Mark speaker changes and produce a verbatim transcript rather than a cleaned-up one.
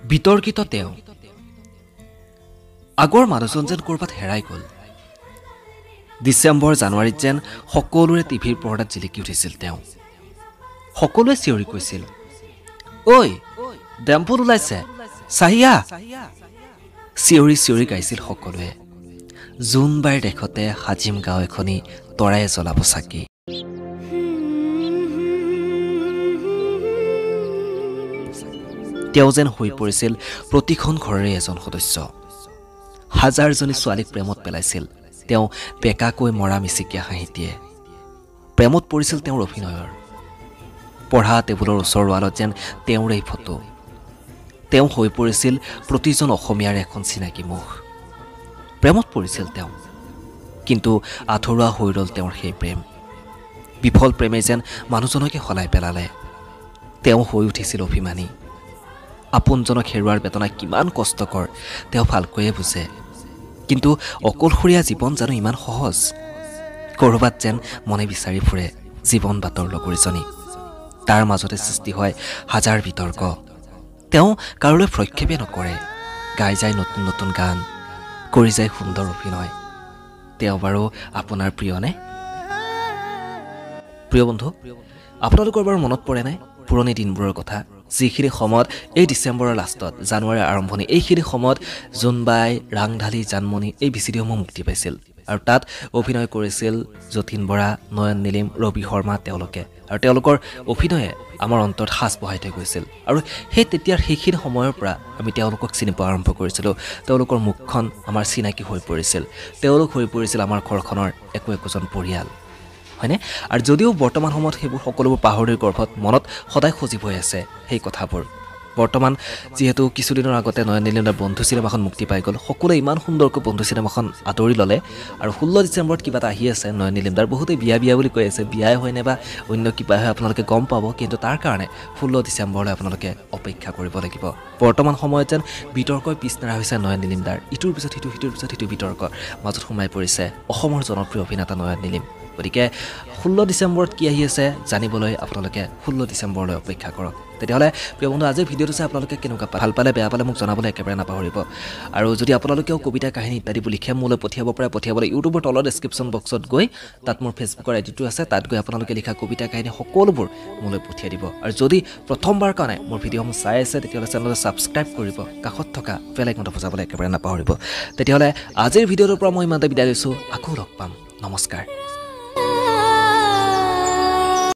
Speaker 1: বিতৰ্কিত তেওঁ আগৰ মানুহজন যেন কৰবাত হেৰাই গ'ল ডিসেম্বৰ জানুৱাৰীত যেন সকলোৰে টিভিৰ পৰ্দাত জিলিকি উঠিছিল তেওঁ সকলোৱে চিঞৰি কৈছিল ঐ ডেম্পুত ওলাইছে চাহিয়া চিঞৰি চিঞৰি গাইছিল সকলোৱে জুনবাইৰ দেখতে হাজিম গাঁও এখনি তৰাই জ্বলাব চাকি তেওঁ যেন হৈ পৰিছিল প্ৰতিখন ঘৰৰে এজন সদস্য হাজাৰজনী ছোৱালীক প্ৰেমত পেলাইছিল তেওঁ বেকাকৈ মৰা মিচিকিয়া হাঁহিটিয়ে প্ৰেমত পৰিছিল তেওঁৰ অভিনয়ৰ পঢ়া টেবুলৰ ওচৰৰ ৱালত যেন তেওঁৰে ফটো তেওঁ হৈ পৰিছিল প্ৰতিজন অসমীয়াৰ এখন চিনাকি মুখ প্ৰেমত পৰিছিল তেওঁ কিন্তু আধৰুৱা হৈ ৰ'ল তেওঁৰ সেই প্ৰেম বিফল প্ৰেমে যেন মানুহজনকে সলাই পেলালে তেওঁ হৈ উঠিছিল অভিমানী আপোনজনক হেৰুৱাৰ বেদনা কিমান কষ্টকৰ তেওঁ ভালকৈয়ে বুজে কিন্তু অকলশৰীয়া জীৱন জানো ইমান সহজ কৰবাত যেন মনে বিচাৰি ফুৰে জীৱন বাটৰ লগৰীজনী তাৰ মাজতে সৃষ্টি হয় হাজাৰ বিতৰ্ক তেওঁ কাৰোলৈ প্ৰক্ষেপে নকৰে গাই যায় নতুন নতুন গান কৰি যায় সুন্দৰ অভিনয় তেওঁ বাৰু আপোনাৰ প্ৰিয়নে প্ৰিয় বন্ধু আপোনালোকৰ বাৰু মনত পৰে নাই পুৰণি দিনবোৰৰ কথা যিখিনি সময়ত এই ডিসেম্বৰৰ লাষ্টত জানুৱাৰীৰ আৰম্ভণি এইখিনি সময়ত জুনবাই ৰাংঢালী জানমণি এই ভিডিঅ'সমূহ মুক্তি পাইছিল আৰু তাত অভিনয় কৰিছিল যতীন বৰা নয়ন নীলিম ৰবি শৰ্মা তেওঁলোকে আৰু তেওঁলোকৰ অভিনয়ে আমাৰ অন্তৰত সাজ বহাই থৈ গৈছিল আৰু সেই তেতিয়াৰ সেইখিনি সময়ৰ পৰা আমি তেওঁলোকক চিনি পোৱা আৰম্ভ কৰিছিলোঁ তেওঁলোকৰ মুখখন আমাৰ চিনাকি হৈ পৰিছিল তেওঁলোক হৈ পৰিছিল আমাৰ ঘৰখনৰ একো একোজন পৰিয়াল হয়নে আৰু যদিও বৰ্তমান সময়ত সেইবোৰ সকলোবোৰ পাহৰিৰ গৰ্ভত মনত সদায় সজীৱ হৈ আছে সেই কথাবোৰ বৰ্তমান যেহেতু কিছুদিনৰ আগতে নয়ন নীলিমৰ বন্ধু চিনেমাখন মুক্তি পাই গ'ল সকলোৱে ইমান সুন্দৰকৈ বন্ধু চিনেমাখন আদৰি ল'লে আৰু ষোল্ল ডিচেম্বৰত কিবা এটা আহি আছে নয়ন নীলিমদাৰ বহুতে বিয়া বিয়া বুলি কৈ আছে বিয়াই হয় নে বা অন্য কিবা হয় আপোনালোকে গম পাব কিন্তু তাৰ কাৰণে ষোল্ল ডিচেম্বৰলৈ আপোনালোকে অপেক্ষা কৰিব লাগিব বৰ্তমান সময়ত যেন বিতৰ্কৰ পিছনেৰা হৈছে নয়ন নীলিমদাৰ ইটোৰ পিছত সিটো সিটোৰ পিছত সিটো বিতৰ্কৰ মাজত সোমাই পৰিছে অসমৰ জনপ্ৰিয় অভিনেতা নয়ন নীলিম গতিকে ষোল্ল ডিচেম্বৰত কি আহি আছে জানিবলৈ আপোনালোকে ষোল্ল ডিচেম্বৰলৈ অপেক্ষা কৰক তেতিয়াহ'লে প্ৰিয় বন্ধু আজিৰ ভিডিঅ'টো চাই আপোনালোকে কেনেকুৱা ভাল পালে বেয়া পালে মোক জনাবলৈ একেবাৰে নাপাহৰিব আৰু যদি আপোনালোকেও কবিতা কাহিনী ইত্যাদিবোৰ লিখে মোলৈ পঠিয়াব পাৰে পঠিয়াবলৈ ইউটিউবৰ তলৰ ডেছক্ৰিপশ্যন বক্সত গৈ তাত মোৰ ফেচবুকৰ আইডিটো আছে তাত গৈ আপোনালোকে লিখা কবিতা কাহিনী সকলোবোৰ মোলৈ পঠিয়াই দিব আৰু যদি প্ৰথমবাৰ কাৰণে মোৰ ভিডিঅ'সমূহ চাই আছে তেতিয়াহ'লে চেনেলটো ছাবস্ক্ৰাইব কৰিব কাষত থকা বেল আইকনটো বজাবলৈ একেবাৰে নাপাহৰিব তেতিয়াহ'লে আজিৰ ভিডিঅ'টোৰ পৰা মই ইমানতে বিদায় লৈছোঁ আকৌ লগ পাম নমস্কাৰ।